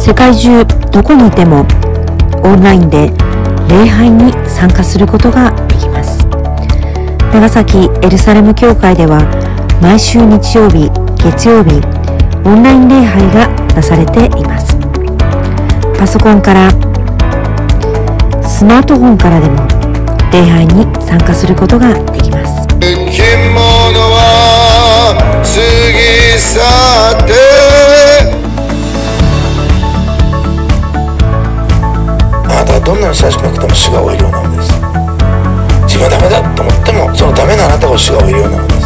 世界中どこにいてもオンラインで礼拝に参加することができます。長崎エルサレム教会では毎週日曜日、月曜日、オンライン礼拝がなされています。パソコンから、スマートフォンからでも礼拝に参加することができます。 生き物は過ぎ去ってあなたはどんなに親しくなくても主が追えるようなのです。自分はダメだと思ってもそのダメなあなたを主が追えるようなのです。